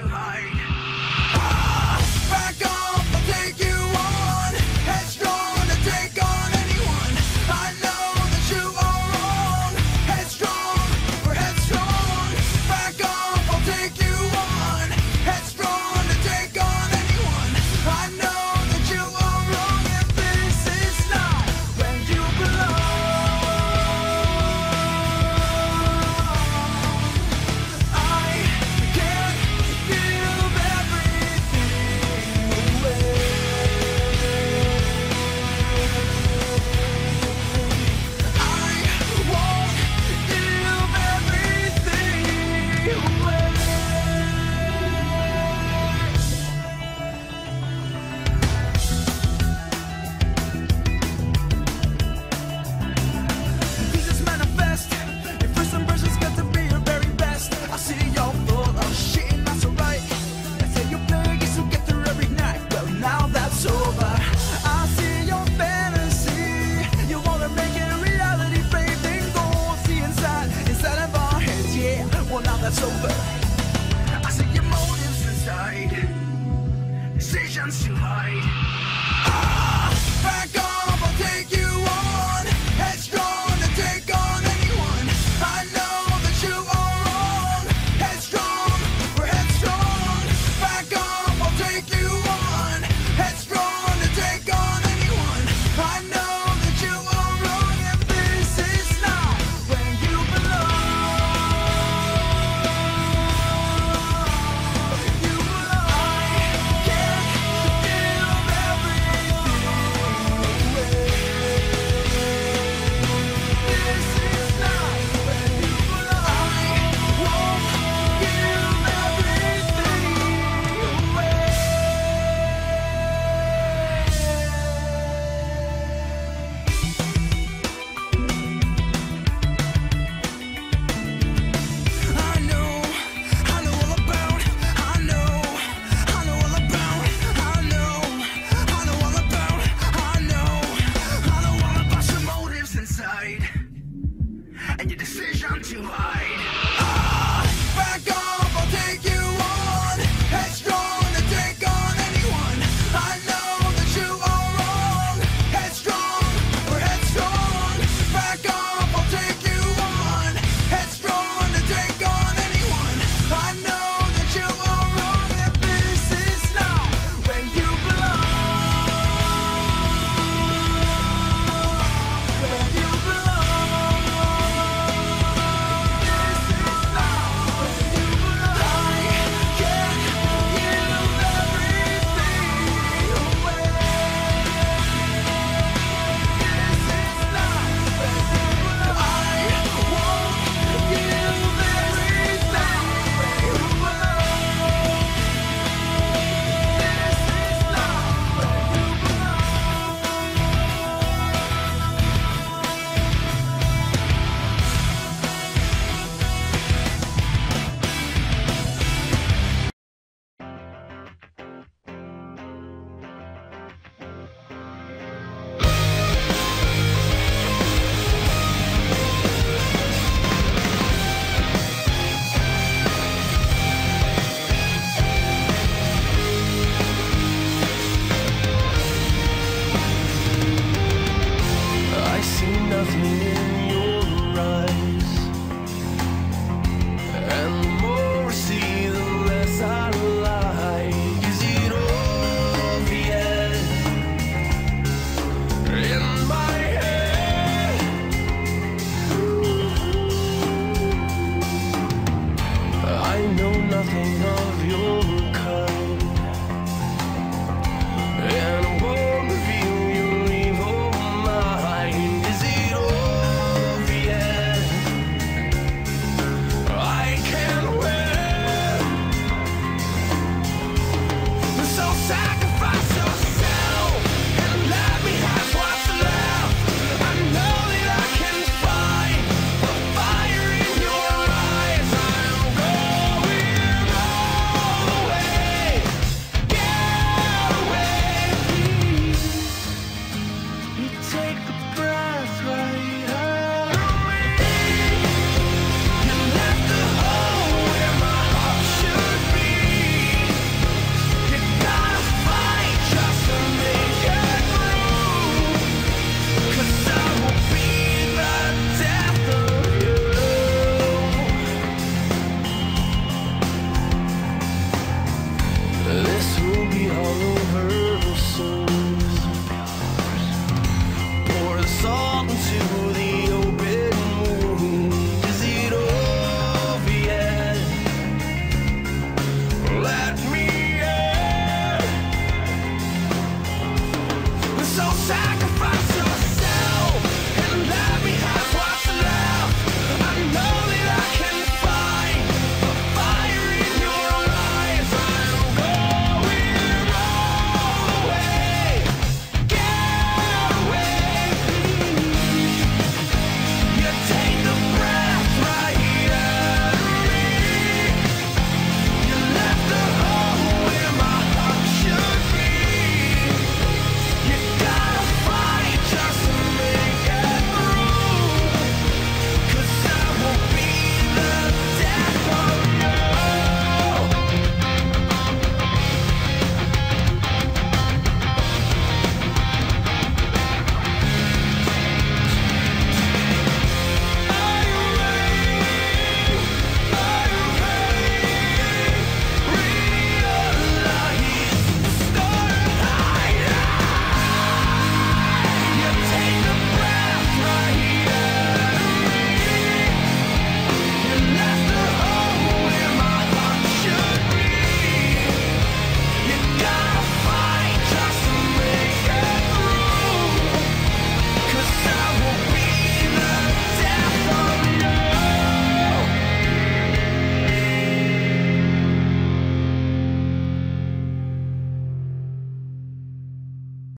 to hide. Back off, I'll take you on. Headstrong to take on anyone. I know that you are wrong. Headstrong, we're headstrong. Back off, I'll take you on. Headstrong to take on anyone. I know that you are wrong, and this is not where you belong. I can't give everything away. I won't give everything away. Pieces manifest. Your first impression's got to be your very best. I see you're full of shit and that's alright. They say you play games to get through every night. Well, now that's over. I see your fantasy. You wanna make it a reality, babe, then go see inside of our heads, yeah. Well, now that's over. I see your motives inside. Decisions to hide.